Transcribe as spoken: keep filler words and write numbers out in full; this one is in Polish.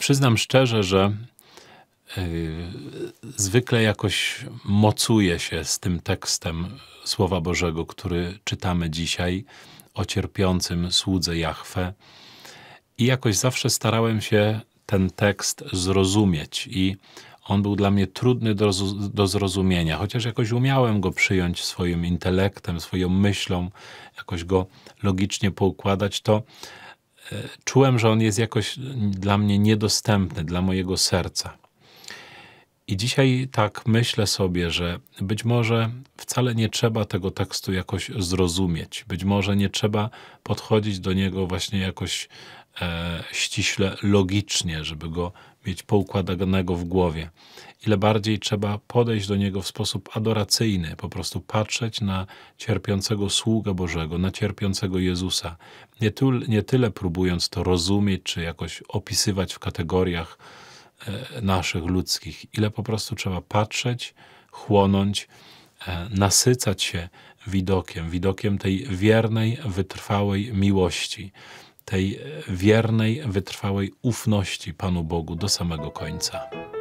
Przyznam szczerze, że yy, zwykle jakoś mocuję się z tym tekstem Słowa Bożego, który czytamy dzisiaj, o cierpiącym słudze Jahwe. I jakoś zawsze starałem się ten tekst zrozumieć i on był dla mnie trudny do, do zrozumienia, chociaż jakoś umiałem go przyjąć swoim intelektem, swoją myślą, jakoś go logicznie poukładać, to e, czułem, że on jest jakoś dla mnie niedostępny, dla mojego serca. I dzisiaj tak myślę sobie, że być może wcale nie trzeba tego tekstu jakoś zrozumieć. Być może nie trzeba podchodzić do niego właśnie jakoś e, ściśle logicznie, żeby go mieć poukładanego w głowie. Ile bardziej trzeba podejść do niego w sposób adoracyjny, po prostu patrzeć na cierpiącego sługę Bożego, na cierpiącego Jezusa. Nie, tu, nie tyle próbując to rozumieć, czy jakoś opisywać w kategoriach naszych ludzkich, ile po prostu trzeba patrzeć, chłonąć, nasycać się widokiem, widokiem tej wiernej, wytrwałej miłości, tej wiernej, wytrwałej ufności Panu Bogu do samego końca.